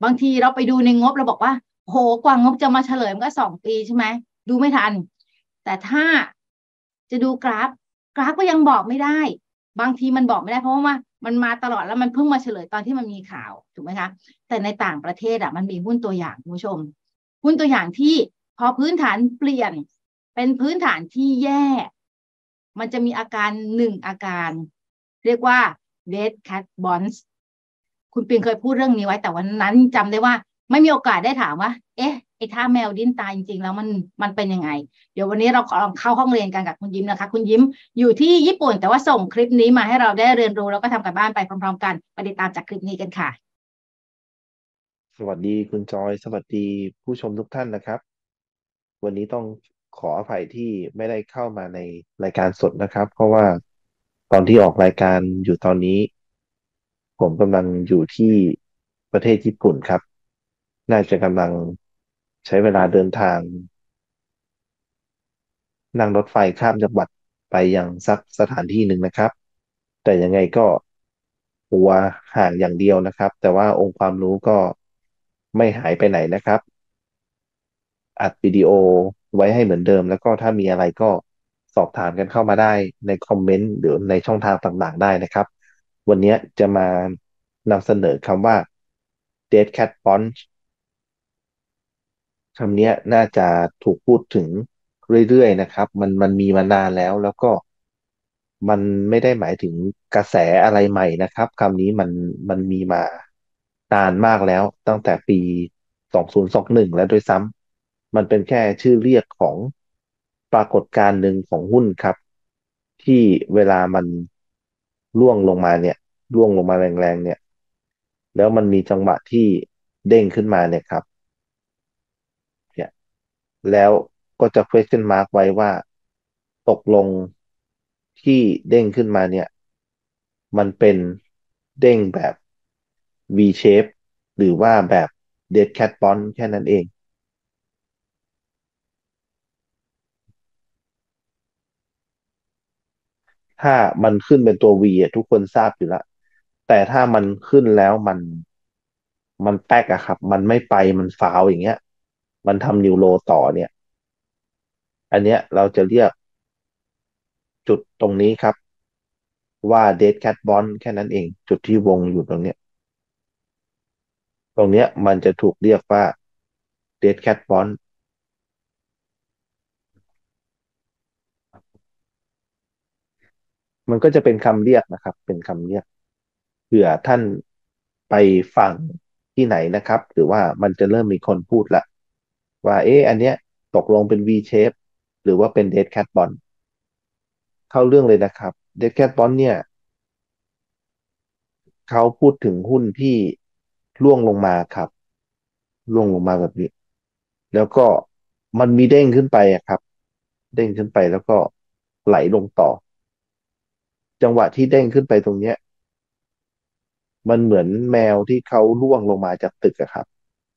บางทีเราไปดูในงบเราบอกว่าโหกว่างบจะมาเฉลยมันก็2 ปีใช่ไหมดูไม่ทันแต่ถ้าจะดูกราฟก็ยังบอกไม่ได้บางทีมันบอกไม่ได้เพราะว่ามันมาตลอดแล้วมันเพิ่งมาเฉลยตอนที่มันมีข่าวถูกไหมคะแต่ในต่างประเทศอ่ะมันมีหุ้นตัวอย่างคุณผู้ชมหุ้นตัวอย่างที่พอพื้นฐานเปลี่ยนเป็นพื้นฐานที่แย่มันจะมีอาการ1 อาการเรียกว่า dead cat bounce คุณปิงเคยพูดเรื่องนี้ไว้แต่วันนั้นจำได้ว่าไม่มีโอกาสได้ถามว่าเอ๊ะไอ้ท่าแมวดิ้นตายจริงๆแล้วมันเป็นยังไงเดี๋ยววันนี้เราขอลองเข้าห้องเรียนกันกับคุณยิ้มนะคะคุณยิ้มอยู่ที่ญี่ปุ่นแต่ว่าส่งคลิปนี้มาให้เราได้เรียนรู้แล้วก็ทำกันบ้านไปพร้อมๆกันไปติดตามจากคลิปนี้กันค่ะสวัสดีคุณจอยสวัสดีผู้ชมทุกท่านนะครับวันนี้ต้องขออภัยที่ไม่ได้เข้ามาในรายการสดนะครับเพราะว่าตอนที่ออกรายการอยู่ตอนนี้ผมกำลังอยู่ที่ประเทศญี่ปุ่นครับน่าจะกำลังใช้เวลาเดินทางนั่งรถไฟข้ามจังหวัดไปยังสักสถานที่หนึ่งนะครับแต่ยังไงก็ตัวห่างอย่างเดียวนะครับแต่ว่าองค์ความรู้ก็ไม่หายไปไหนนะครับ อัดวิดีโอไว้ให้เหมือนเดิมแล้วก็ถ้ามีอะไรก็สอบถามกันเข้ามาได้ในคอมเมนต์หรือในช่องทางต่างๆได้นะครับวันนี้จะมานำเสนอคำว่า Dead Cat Bounce คำเนี้ยน่าจะถูกพูดถึงเรื่อยๆนะครับมันมีมานานแล้วก็มันไม่ได้หมายถึงกระแสอะไรใหม่นะครับคำนี้มันมีมานานมากแล้วตั้งแต่ปี2021แล้วด้วยซ้ำมันเป็นแค่ชื่อเรียกของปรากฏการณ์หนึ่งของหุ้นครับที่เวลามันร่วงลงมาเนี่ยร่วงลงมาแรงๆเนี่ยแล้วมันมีจังหวะที่เด้งขึ้นมาเนี่ยครับเนี่ย แล้วก็จะ question mark ไว้ว่าตกลงที่เด้งขึ้นมาเนี่ยมันเป็นเด้งแบบ V shape หรือว่าแบบ dead cat bounce แค่นั้นเองถ้ามันขึ้นเป็นตัว V อ่ะทุกคนทราบอยู่แล้วแต่ถ้ามันขึ้นแล้วมันแป๊กอะครับมันไม่ไปมันฟาวอย่างเงี้ยมันทำนิวโรต่อเนี่ยอันเนี้ยเราจะเรียกจุดตรงนี้ครับว่า dead cat bounce แค่นั้นเองจุดที่วงอยู่ตรงเนี้ย ตรงเนี้ยมันจะถูกเรียกว่า dead cat bounce มันก็จะเป็นคำเรียกนะครับเป็นคำเรียกเผื่อท่านไปฟังที่ไหนนะครับหรือว่ามันจะเริ่มมีคนพูดละว่าเอ๊ะอันเนี้ยตกลงเป็น V shape หรือว่าเป็น dead cat bounce เข้าเรื่องเลยนะครับ dead cat bounce เนี่ยเขาพูดถึงหุ้นที่ร่วงลงมาครับร่วงลงมาแบบนี้แล้วก็มันมีเด้งขึ้นไปอะครับเด้งขึ้นไปแล้วก็ไหลลงต่อจังหวะที่เด้งขึ้นไปตรงเนี้ย มันเหมือนแมวที่เขาล่วงลงมาจากตึกอะครับ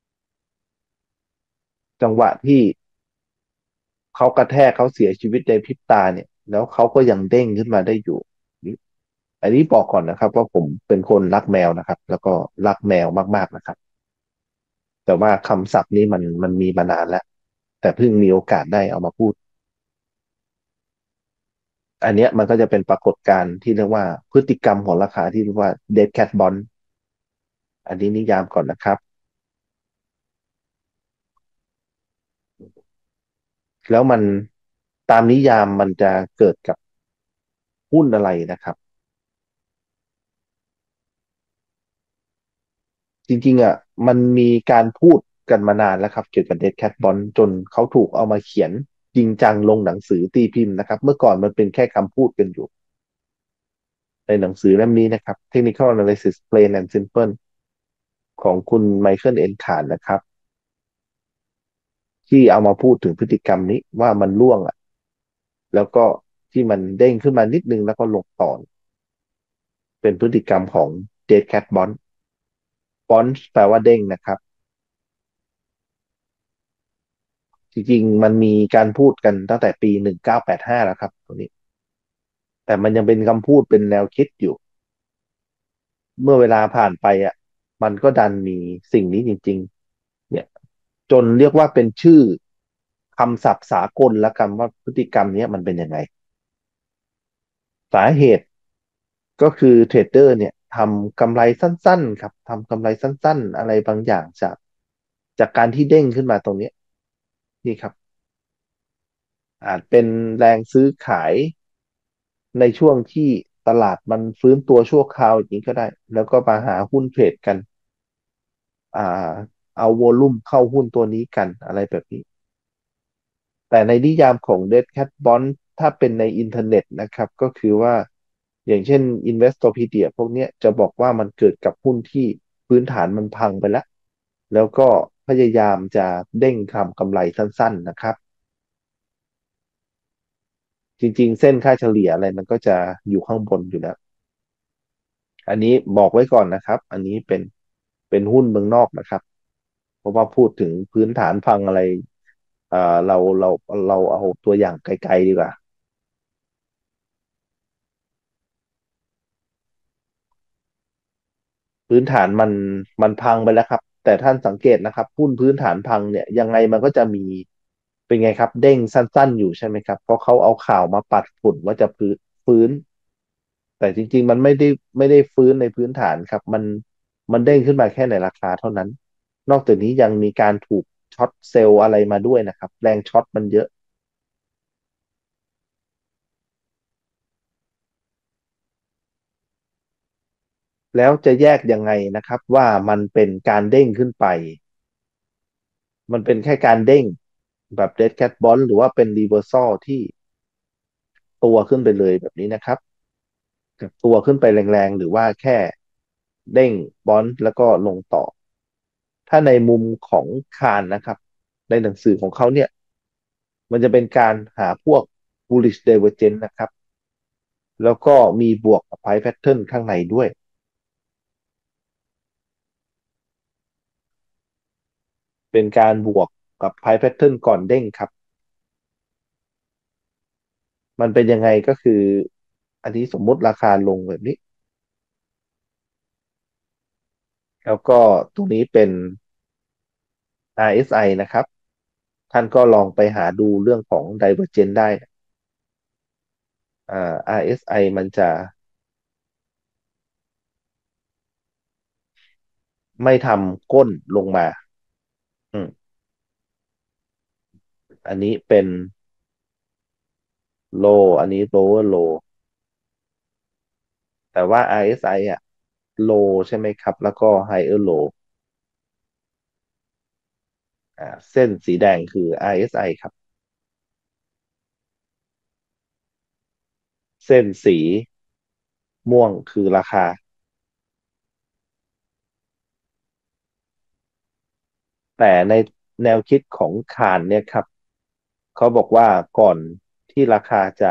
จังหวะที่เขากระแทกเขาเสียชีวิตในพริบตาเนี่ยแล้วเขาก็ยังเด้งขึ้นมาได้อยู่นี่อันนี้บอกก่อนนะครับว่าผมเป็นคนรักแมวนะครับแล้วก็รักแมวมากๆนะครับแต่ว่าคำศัพท์นี้มันมีมานานแล้วแต่เพิ่งมีโอกาสได้เอามาพูดอันเนี้ยมันก็จะเป็นปรากฏการณ์ที่เรียกว่าพฤติกรรมของราคาที่เรียกว่า dead cat bounce อันนี้นิยามก่อนนะครับแล้วมันตามนิยามมันจะเกิดกับหุ้นอะไรนะครับ จริงๆอ่ะมันมีการพูดกันมานานแล้วครับเกี่ยวกับเดดแคทบอลจนเขาถูกเอามาเขียนจริงจังลงหนังสือตีพิมพ์นะครับเมื่อก่อนมันเป็นแค่คำพูดกันอยู่ในหนังสือเล่มนี้นะครับ Technical Analysis Plain and Simple ของคุณไมเคิลเอ็นคานนะครับที่เอามาพูดถึงพฤติกรรมนี้ว่ามันร่วงอ่ะแล้วก็ที่มันเด้งขึ้นมานิดนึงแล้วก็ลงต่อเป็นพฤติกรรมของ Dead Cat Bounce Bounce แปลว่าเด้งนะครับ จริงๆมันมีการพูดกันตั้งแต่ปี1985แล้วครับตรงนี้แต่มันยังเป็นคำพูดเป็นแนวคิดอยู่เมื่อเวลาผ่านไปอ่ะมันก็ดันมีสิ่งนี้จริงๆเนี่ยจนเรียกว่าเป็นชื่อคำศัพท์สากลและคำว่าพฤติกรรมเนี้ยมันเป็นยังไงสาเหตุก็คือเทรดเดอร์เนี่ยทำกำไรสั้นๆครับทำกำไรสั้นๆอะไรบางอย่างจากการที่เด้งขึ้นมาตรงเนี้ยนี่ครับอาจเป็นแรงซื้อขายในช่วงที่ตลาดมันฟื้นตัวชั่วคราวอย่างนี้ก็ได้แล้วก็มาหาหุ้นเทรดกันอ่าเอาวอลุ่มเข้าหุ้นตัวนี้กันอะไรแบบนี้ แต่ในนิยามของ Dead Cat Bond ถ้าเป็นในอินเทอร์เน็ตนะครับก็คือว่าอย่างเช่น Investopedia พวกเนี้ยจะบอกว่ามันเกิดกับหุ้นที่พื้นฐานมันพังไปแล้วแล้วก็พยายามจะเด้งทำกำไรสั้นๆนะครับจริงๆเส้นค่าเฉลี่ยอะไรมันก็จะอยู่ข้างบนอยู่แล้วอันนี้บอกไว้ก่อนนะครับอันนี้เป็นหุ้นเมืองนอกนะครับเพราะว่าพูดถึงพื้นฐานพังอะไรเราเอาตัวอย่างไกลๆดีกว่า พื้นฐานมันพังไปแล้วครับแต่ท่านสังเกตนะครับหุ้นพื้นฐานพังเนี่ยยังไงมันก็จะมีเป็นไงครับเด้งสั้นๆอยู่ใช่ไหมครับเพราะเขาเอาข่าวมาปัดฝุ่นว่าจะฟื้นแต่จริงๆมันไม่ได้ฟื้นในพื้นฐานครับมันเด้งขึ้นมาแค่ในราคาเท่านั้นนอกจากนี้ยังมีการถูกช็อตเซลล์อะไรมาด้วยนะครับแรงช็อตมันเยอะแล้วจะแยกยังไงนะครับว่ามันเป็นการเด้งขึ้นไปมันเป็นแค่การเด้งแบบ Dead Cat Bounce หรือว่าเป็น Reversal ที่ ตัวขึ้นไปเลยแบบนี้นะครับกับตัวขึ้นไปแรงๆหรือว่าแค่เด้งบอนด์แล้วก็ลงต่อถ้าในมุมของคานนะครับในหนังสือของเขาเนี่ยมันจะเป็นการหาพวก bullish divergence นะครับแล้วก็มีบวกกับ price pattern ข้างในด้วยเป็นการบวกกับ price pattern ก่อนเด้งครับมันเป็นยังไงก็คืออันนี้สมมุติราคาลงแบบนี้แล้วก็ตรงนี้เป็น RSI นะครับท่านก็ลองไปหาดูเรื่องของ Divergence ได้RSI มันจะไม่ทำก้นลงมาอืมอันนี้เป็น low อันนี้ lower low แต่ว่า RSI อสไออ่ะ low ใช่ไหมครับ แล้วก็ higher low เส้นสีแดงคือ RSI ครับเส้นสีม่วงคือราคา แต่ในแนวคิดของคานเนี่ยครับเขาบอกว่าก่อนที่ราคาจะ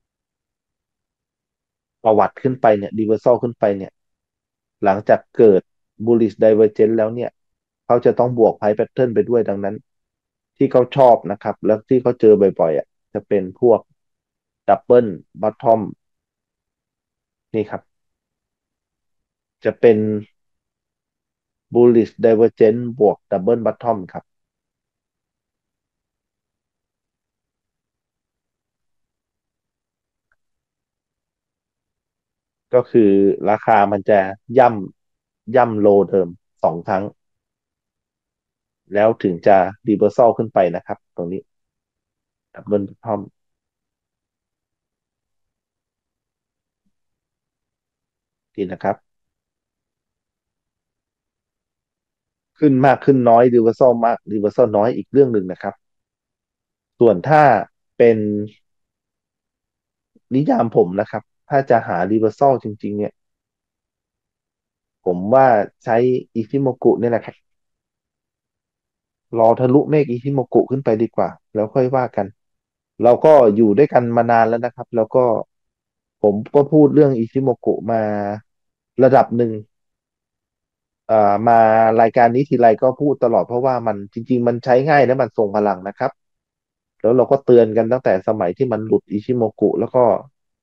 ประวัติขึ้นไปเนี่ย reversal ขึ้นไปเนี่ย หลังจากเกิด bullish divergence แล้วเนี่ยเขาจะต้องบวก price pattern ไปด้วยดังนั้นที่เขาชอบนะครับแล้วที่เขาเจอบ่อยๆอ่ะจะเป็นพวก double bottom นี่ครับจะเป็น bullish divergence บวก double bottom ครับก็คือราคามันจะย่ำโลเดิม2 ครั้งแล้วถึงจะ reversal ขึ้นไปนะครับตรงนี้ double bottom นี่นะครับขึ้นมากขึ้นน้อย reversal มาก reversal น้อยอีกเรื่องหนึ่งนะครับ ส่วนถ้าเป็นนิยามผมนะครับ ถ้าจะหา reversal จริงๆเนี่ยผมว่าใช้อิชิโมกุเนี่ยแหละครับรอทะลุเมฆอิชิโมกุขึ้นไปดีกว่าแล้วค่อยว่ากันเราก็อยู่ด้วยกันมานานแล้วนะครับแล้วก็ผมก็พูดเรื่องอิชิโมกุมาระดับหนึ่งมารายการนี้ทีไรก็พูดตลอดเพราะว่ามันจริงๆมันใช้ง่ายและมันทรงพลังนะครับแล้วเราก็เตือนกันตั้งแต่สมัยที่มันหลุดอิชิโมกุแล้วก็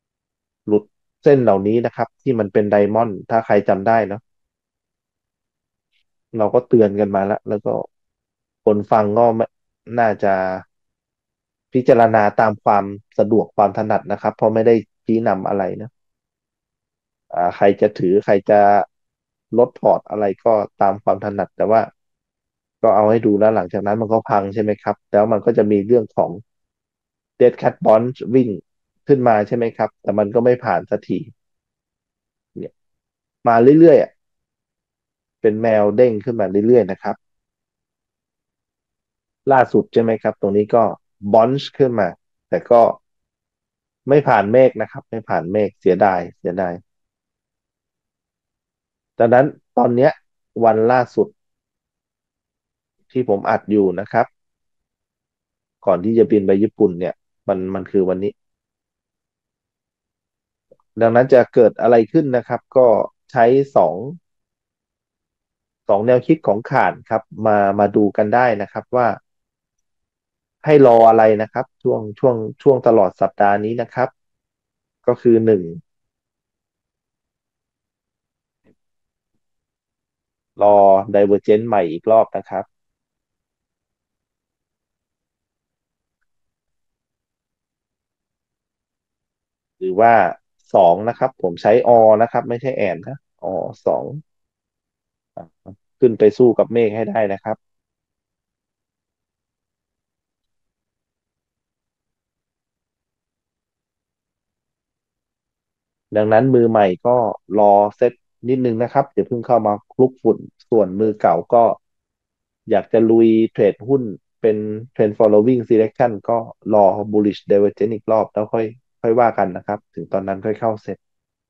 หลุดเส้นเหล่านี้นะครับที่มันเป็นไดมอนด์ถ้าใครจำได้เนอะเราก็เตือนกันมาแล้วก็คนฟังก็ไม่น่าจะพิจารณาตามความสะดวกความถนัดนะครับเพราะไม่ได้ชี้นำอะไรนะใครจะถือใครจะลดพอร์ตอะไรก็ตามความถนัดแต่ว่าก็เอาให้ดูแล้วหลังจากนั้นมันก็พังใช่ไหมครับแล้วมันก็จะมีเรื่องของ Dead Cat Bounce วิ่งขึ้นมาใช่ไหมครับแต่มันก็ไม่ผ่านสักทีเนี่ยมาเรื่อยๆอะเป็นแมวเด้งขึ้นมาเรื่อยๆนะครับล่าสุดใช่ไหมครับตรงนี้ก็บอนช์ขึ้นมาแต่ก็ไม่ผ่านเมฆนะครับไม่ผ่านเมฆเสียดายเสียดายดังนั้นตอนเนี้ยวันล่าสุดที่ผมอัดอยู่นะครับก่อนที่จะบินไปญี่ปุ่นเนี่ยมันคือวันนี้ดังนั้นจะเกิดอะไรขึ้นนะครับก็ใช้สองสองแนวคิดของข่านครับมาดูกันได้นะครับว่าให้รออะไรนะครับช่วงตลอดสัปดาห์นี้นะครับก็คือหนึ่งรอ Divergent ใหม่อีกรอบนะครับหรือว่าสองนะครับผมใช้นะครับไม่ใช่แอนนะสองขึ้นไปสู้กับเมฆให้ได้นะครับ ดังนั้นมือใหม่ก็รอเซตนิดนึงนะครับอย่าเพิ่งเข้ามาคลุกฝุ่นส่วนมือเก่าก็อยากจะลุยเทรดหุ้นเป็น trend following selection ก็รอ bullish divergence อีกรอบแล้วค่อยว่ากันนะครับถึงตอนนั้นค่อยเข้าเซ็ต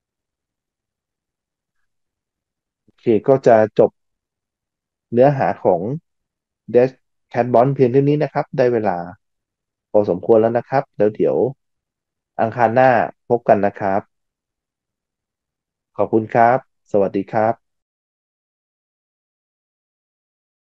โอเคก็จะจบเนื้อหาของ Dash Cat Bond เพียงเท่านี้นะครับได้เวลาพอสมควรแล้วนะครับแล้วเดี๋ยวอังคารหน้าพบกันนะครับขอบคุณครับสวัสดีครับ